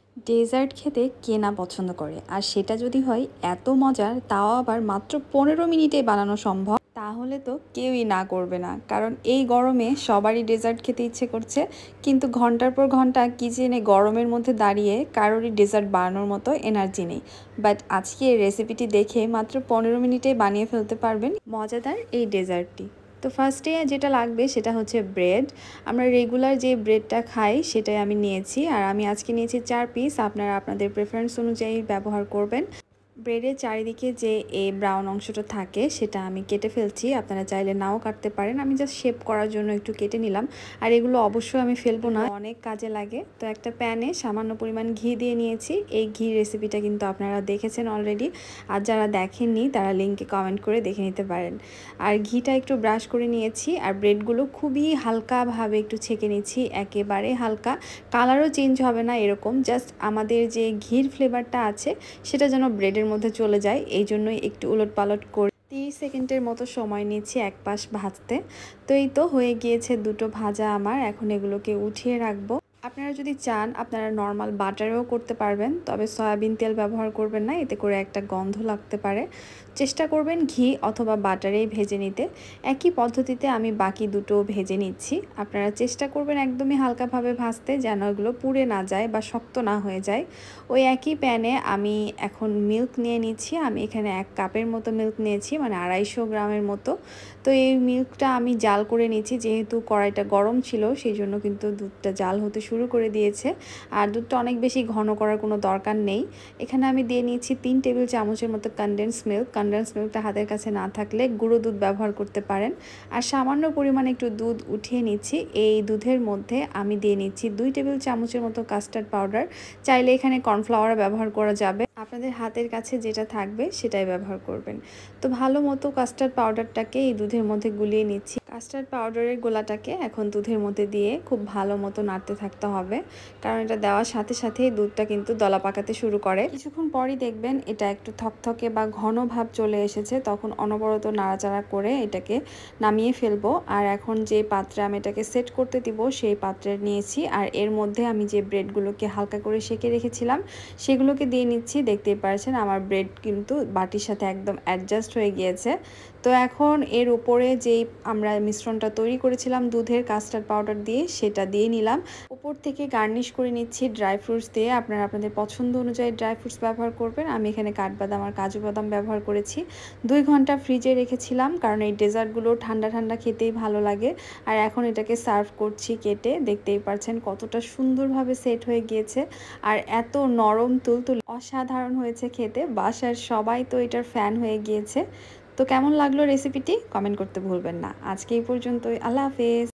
Dessert খেতে কে না পছন্দ করে, আর সেটা যদি হয় এত মজার, তাও আবার মাত্র 15 মিনিটে বানানো সম্ভব, তাহলে তো কেউই না করবে না। কারণ এই গরমে সবারই ডেজার্ট খেতে ইচ্ছে করছে, কিন্তু ঘন্টার পর ঘন্টা কিচেনে গরমের মধ্যে দাঁড়িয়ে কারোরই ডেজার্ট বানানোর মতো এনার্জি নেই। বাট আজকে এই রেসিপিটি দেখে মাত্র 15 মিনিটে বানিয়ে ফেলতে পারবেন মজাদার এই ডেজার্টটি। তো ফার্স্টে যেটা লাগবে সেটা হচ্ছে ব্রেড। আমরা রেগুলার যে ব্রেডটা খাই সেটাই আমি নিয়েছি, আর আমি আজকে নিয়েছি 4 পিস। আপনারা আপনাদের প্রেফারেন্স অনুযায়ী ব্যবহার করবেন। ব্রেডের চারিদিকে যে এই ব্রাউন অংশটা থাকে সেটা আমি কেটে ফেলছি, আপনারা চাইলে নাও কাটতে পারেন। আমি জাস্ট শেপ করার জন্য একটু কেটে নিলাম। আর এগুলো অবশ্যই আমি ফেলবো না, অনেক কাজে লাগে। তো একটা প্যানে সামান্য পরিমাণ ঘি দিয়ে নিয়েছি। এই ঘি রেসিপিটা কিন্তু আপনারা দেখেছেন অলরেডি, আর যারা দেখেননি তারা লিঙ্কে কমেন্ট করে দেখে নিতে পারেন। আর ঘিটা একটু ব্রাশ করে নিয়েছি, আর ব্রেডগুলো খুবই হালকাভাবে একটু ছেঁকে নিচ্ছি, একেবারে হালকা, কালারও চেঞ্জ হবে না এরকম, জাস্ট আমাদের যে ঘির ফ্লেভারটা আছে সেটা যেন ব্রেডের মধ্যে চলে যায়, এই জন্যই একটু উলট পালট করে 30 সেকেন্ডের মতো সময় নিচ্ছি এক পাশ ভাজতে। তো এই তো হয়ে গিয়েছে দুটো ভাজা আমার, এখন এগুলোকে উঠিয়ে রাখবো। আপনারা যদি চান আপনারা নর্মাল বাটারেও করতে পারবেন, তবে সয়াবিন তেল ব্যবহার করবেন না, এতে করে একটা গন্ধ লাগতে পারে। চেষ্টা করবেন ঘি অথবা বাটারেই ভেজে নিতে। একই পদ্ধতিতে আমি বাকি দুটো ভেজে নিচ্ছি। আপনারা চেষ্টা করবেন একদমই হালকাভাবে ভাজতে, যেন এগুলো পুড়ে না যায় বা শক্ত না হয়ে যায়। ওই একই প্যানে আমি এখন মিল্ক নিয়ে নিচ্ছি। আমি এখানে 1 কাপের মতো মিল্ক নিয়েছি, মানে 250 গ্রামের মতো। তো এই মিল্কটা আমি জাল করে নিচ্ছি, যেহেতু কড়াইটা গরম ছিল সেই জন্য কিন্তু দুধটা জাল হতে শুরু করে দিয়েছে। আর দুধটা অনেক বেশি ঘন করার কোনো দরকার নেই। এখানে আমি দিয়ে নিয়েছি 3 টেবিল চামচের মতো কনডেন্স মিল্ক। কনডেন্স মিল্কটা হাতের কাছে না থাকলে গুঁড়ো দুধ ব্যবহার করতে পারেন। আর সামান্য পরিমাণে একটু দুধ উঠিয়ে নিচ্ছি। এই দুধের মধ্যে আমি দিয়ে নিচ্ছি 2 টেবিল চামচের মতো কাস্টার্ড পাউডার। চাইলে এখানে কর্নফ্লাওয়ার ব্যবহার করা যাবে, আপনাদের হাতের কাছে যেটা থাকবে সেটাই ব্যবহার করবেন। তো ভালো মতো কাস্টার্ড পাউডারটাকে এই দুধের মধ্যে গুলিয়ে নিচ্ছি। কাস্টার্ড পাউডারের গোলাটাকে এখন দুধের মধ্যে দিয়ে খুব ভালো মতো নাড়তে থাকতে হবে, কারণ এটা দেওয়ার সাথে সাথেই দুধটা কিন্তু দলা পাকাতে শুরু করে। কিছুক্ষণ পরই দেখবেন এটা একটু থকথকে বা ঘন ভাব চলে এসেছে, তখন অনবরত নাড়াচাড়া করে এটাকে নামিয়ে ফেলবো। আর এখন যে পাত্রে আমি এটাকে সেট করতে দিব সেই পাত্রে নিয়েছি, আর এর মধ্যে আমি যে ব্রেডগুলোকে হালকা করে সেঁকে রেখেছিলাম সেগুলোকে দিয়ে নিচ্ছি। দেখতেই পারছেন আমার ব্রেড কিন্তু বাটির সাথে একদম অ্যাডজাস্ট হয়ে গিয়েছে। তো এখন এর উপরে যেই আমরা মিশ্রণটা তৈরি করেছিলাম দুধের কাস্টার্ড পাউডার দিয়ে, সেটা দিয়ে নিলাম। উপর থেকে গার্নিশ করে নিচ্ছি ড্রাই ফ্রুটস দিয়ে। আপনারা আপনাদের পছন্দ অনুযায়ী ড্রাই ফ্রুটস ব্যবহার করবেন। আমি এখানে কাঠবাদাম আর কাজু বাদাম ব্যবহার করেছি। 2 ঘন্টা ফ্রিজে রেখেছিলাম, কারণ এই ডেজার্টগুলো ঠান্ডা ঠান্ডা খেতেই ভালো লাগে। আর এখন এটাকে সার্ভ করছি কেটে। দেখতেই পারছেন কতটা সুন্দরভাবে সেট হয়ে গিয়েছে, আর এত নরম তুলতুল, অসাধারণ হয়েছে খেতে। বাসার সবাই তো এটার ফ্যান হয়ে গিয়েছে। তো কেমন লাগলো রেসিপিটি কমেন্ট করতে ভুলবেন না। আজকে এই পর্যন্তই, আল্লাহ হাফেজ।